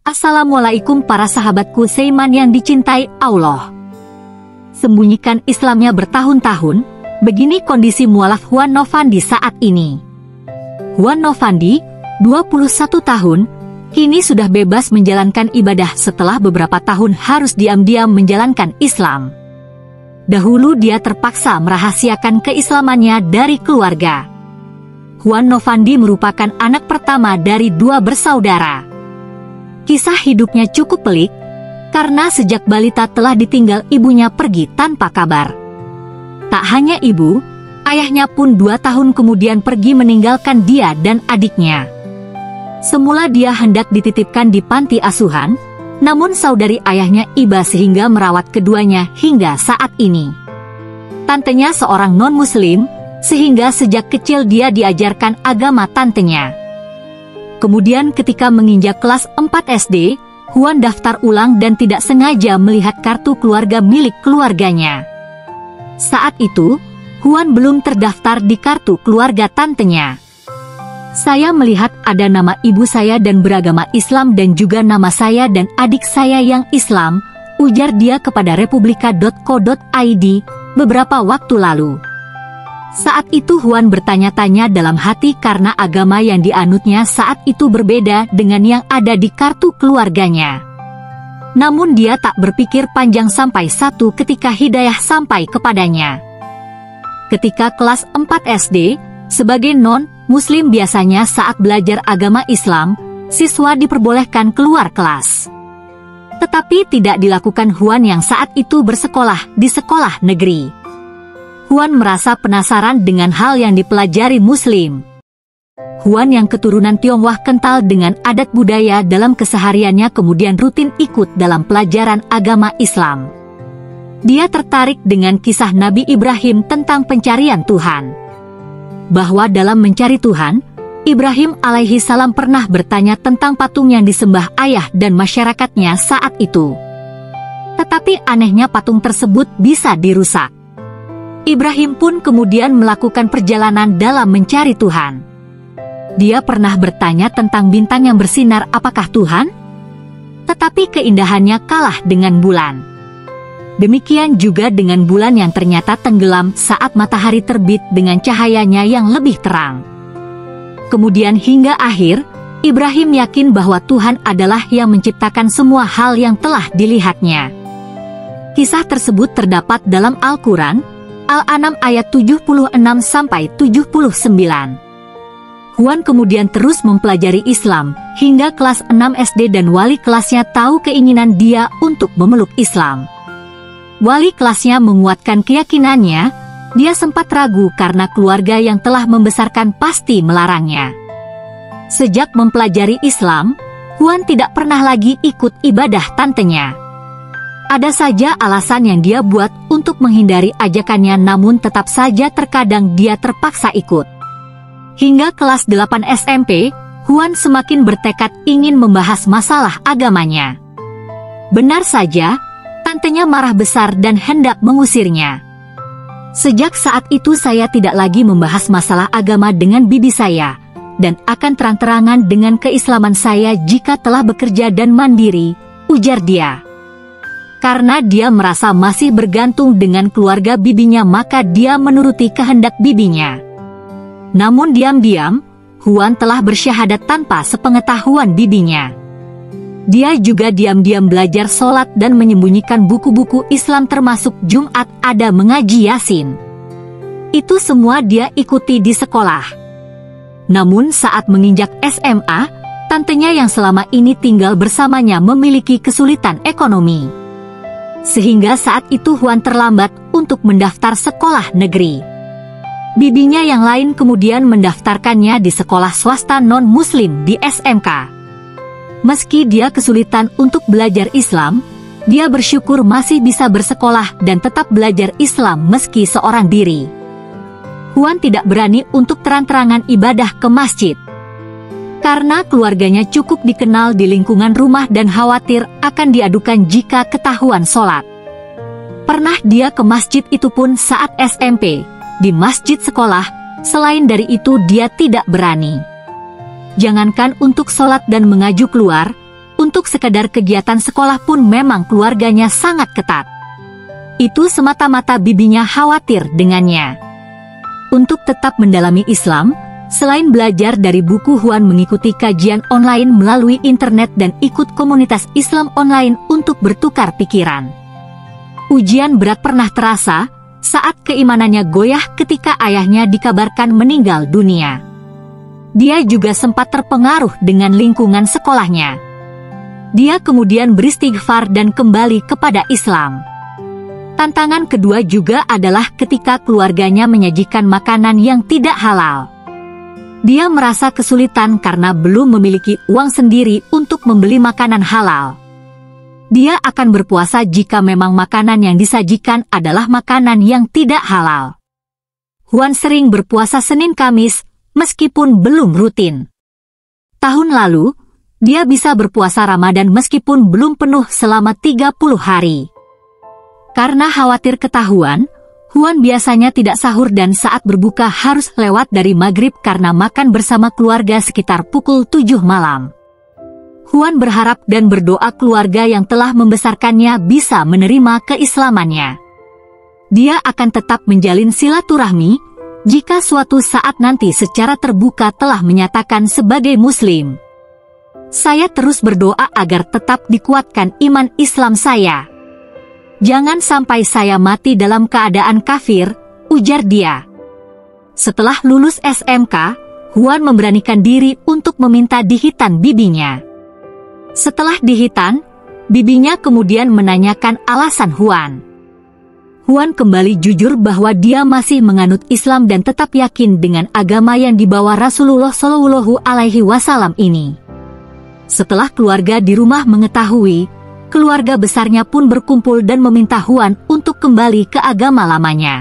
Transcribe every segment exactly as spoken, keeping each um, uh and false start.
Assalamualaikum para sahabatku seiman yang dicintai Allah. Sembunyikan Islamnya bertahun-tahun, begini kondisi mualaf Juan Novandi saat ini. Juan Novandi, dua puluh satu tahun, kini sudah bebas menjalankan ibadah setelah beberapa tahun harus diam-diam menjalankan Islam. Dahulu dia terpaksa merahasiakan keislamannya dari keluarga. Juan Novandi merupakan anak pertama dari dua bersaudara. Kisah hidupnya cukup pelik, karena sejak balita telah ditinggal ibunya pergi tanpa kabar. Tak hanya ibu, ayahnya pun dua tahun kemudian pergi meninggalkan dia dan adiknya. Semula dia hendak dititipkan di panti asuhan, namun saudari ayahnya iba sehingga merawat keduanya hingga saat ini. Tantenya seorang non-muslim, sehingga sejak kecil dia diajarkan agama tantenya. Kemudian ketika menginjak kelas empat S D, Juan daftar ulang dan tidak sengaja melihat kartu keluarga milik keluarganya. Saat itu, Juan belum terdaftar di kartu keluarga tantenya. Saya melihat ada nama ibu saya dan beragama Islam dan juga nama saya dan adik saya yang Islam, ujar dia kepada republika titik co titik i d beberapa waktu lalu. Saat itu Juan bertanya-tanya dalam hati karena agama yang dianutnya saat itu berbeda dengan yang ada di kartu keluarganya. Namun dia tak berpikir panjang sampai satu ketika hidayah sampai kepadanya. Ketika kelas empat S D, sebagai non-muslim biasanya saat belajar agama Islam, siswa diperbolehkan keluar kelas. Tetapi tidak dilakukan Juan yang saat itu bersekolah di sekolah negeri. Juan merasa penasaran dengan hal yang dipelajari Muslim. Juan yang keturunan Tionghoa kental dengan adat budaya dalam kesehariannya kemudian rutin ikut dalam pelajaran agama Islam. Dia tertarik dengan kisah Nabi Ibrahim tentang pencarian Tuhan. Bahwa dalam mencari Tuhan, Ibrahim alaihi salam pernah bertanya tentang patung yang disembah ayah dan masyarakatnya saat itu. Tetapi anehnya patung tersebut bisa dirusak. Ibrahim pun kemudian melakukan perjalanan dalam mencari Tuhan. Dia pernah bertanya tentang bintang yang bersinar apakah Tuhan? Tetapi keindahannya kalah dengan bulan. Demikian juga dengan bulan yang ternyata tenggelam saat matahari terbit dengan cahayanya yang lebih terang. Kemudian hingga akhir, Ibrahim yakin bahwa Tuhan adalah yang menciptakan semua hal yang telah dilihatnya. Kisah tersebut terdapat dalam Al-Quran, Al-An'am ayat tujuh puluh enam sampai tujuh puluh sembilan. Juan kemudian terus mempelajari Islam hingga kelas enam S D dan wali kelasnya tahu keinginan dia untuk memeluk Islam. Wali kelasnya menguatkan keyakinannya, dia sempat ragu karena keluarga yang telah membesarkan pasti melarangnya. Sejak mempelajari Islam, Juan tidak pernah lagi ikut ibadah tantenya. Ada saja alasan yang dia buat untuk menghindari ajakannya, namun tetap saja terkadang dia terpaksa ikut. Hingga kelas delapan S M P, Juan semakin bertekad ingin membahas masalah agamanya. Benar saja, tantenya marah besar dan hendak mengusirnya. Sejak saat itu saya tidak lagi membahas masalah agama dengan bibi saya, dan akan terang-terangan dengan keislaman saya jika telah bekerja dan mandiri, ujar dia. Karena dia merasa masih bergantung dengan keluarga bibinya, maka dia menuruti kehendak bibinya. Namun diam-diam, Juan telah bersyahadat tanpa sepengetahuan bibinya. Dia juga diam-diam belajar sholat dan menyembunyikan buku-buku Islam termasuk Jumat ada mengaji Yasin. Itu semua dia ikuti di sekolah. Namun saat menginjak S M A, tantenya yang selama ini tinggal bersamanya memiliki kesulitan ekonomi. Sehingga saat itu Juan terlambat untuk mendaftar sekolah negeri. Bibinya yang lain kemudian mendaftarkannya di sekolah swasta non-muslim di S M K. Meski dia kesulitan untuk belajar Islam, dia bersyukur masih bisa bersekolah dan tetap belajar Islam meski seorang diri. Juan tidak berani untuk terang-terangan ibadah ke masjid. Karena keluarganya cukup dikenal di lingkungan rumah dan khawatir akan diadukan jika ketahuan sholat. Pernah dia ke masjid itu pun saat S M P, di masjid sekolah, selain dari itu dia tidak berani. Jangankan untuk sholat dan mengaju keluar, Untuk sekadar kegiatan sekolah pun memang keluarganya sangat ketat. Itu semata-mata bibinya khawatir dengannya. Untuk tetap mendalami Islam, selain belajar dari buku, Huan mengikuti kajian online melalui internet dan ikut komunitas Islam online untuk bertukar pikiran. Ujian berat pernah terasa saat keimanannya goyah ketika ayahnya dikabarkan meninggal dunia. Dia juga sempat terpengaruh dengan lingkungan sekolahnya. Dia kemudian beristighfar dan kembali kepada Islam. Tantangan kedua juga adalah ketika keluarganya menyajikan makanan yang tidak halal. Dia merasa kesulitan karena belum memiliki uang sendiri untuk membeli makanan halal. Dia akan berpuasa jika memang makanan yang disajikan adalah makanan yang tidak halal. Huan sering berpuasa Senin Kamis, meskipun belum rutin. Tahun lalu, dia bisa berpuasa Ramadan meskipun belum penuh selama tiga puluh hari. Karena khawatir ketahuan, Huan biasanya tidak sahur dan saat berbuka harus lewat dari maghrib karena makan bersama keluarga sekitar pukul tujuh malam. Huan berharap dan berdoa keluarga yang telah membesarkannya bisa menerima keislamannya. Dia akan tetap menjalin silaturahmi jika suatu saat nanti secara terbuka telah menyatakan sebagai Muslim. Saya terus berdoa agar tetap dikuatkan iman Islam saya. Jangan sampai saya mati dalam keadaan kafir, ujar dia. Setelah lulus S M K, Huan memberanikan diri untuk meminta dihitan bibinya. Setelah dihitan, bibinya kemudian menanyakan alasan Huan. Huan kembali jujur bahwa dia masih menganut Islam dan tetap yakin dengan agama yang dibawa Rasulullah Shallallahu Alaihi Wasallam ini. Setelah keluarga di rumah mengetahui, keluarga besarnya pun berkumpul dan meminta Huan untuk kembali ke agama lamanya.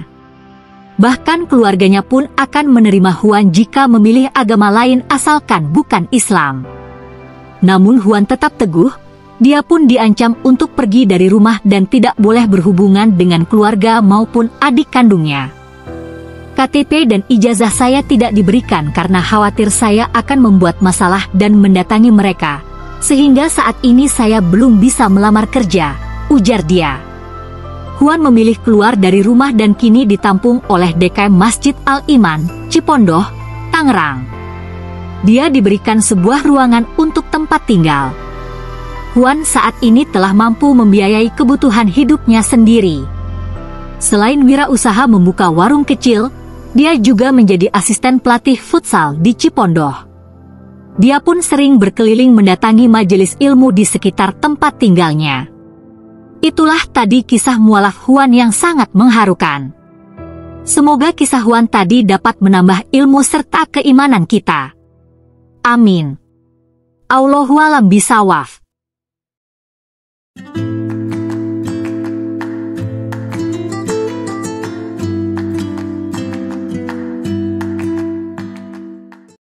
Bahkan keluarganya pun akan menerima Huan jika memilih agama lain asalkan bukan Islam. Namun Huan tetap teguh, dia pun diancam untuk pergi dari rumah dan tidak boleh berhubungan dengan keluarga maupun adik kandungnya. K T P dan ijazah saya tidak diberikan karena khawatir saya akan membuat masalah dan mendatangi mereka, sehingga saat ini saya belum bisa melamar kerja, ujar dia. Huan memilih keluar dari rumah dan kini ditampung oleh D K M Masjid Al-Iman, Cipondoh, Tangerang. Dia diberikan sebuah ruangan untuk tempat tinggal. Huan saat ini telah mampu membiayai kebutuhan hidupnya sendiri. Selain wirausaha membuka warung kecil, dia juga menjadi asisten pelatih futsal di Cipondoh. Dia pun sering berkeliling mendatangi majelis ilmu di sekitar tempat tinggalnya. Itulah tadi kisah mualaf Huan yang sangat mengharukan. Semoga kisah Huan tadi dapat menambah ilmu serta keimanan kita. Amin. Allahu a'lam bishawab.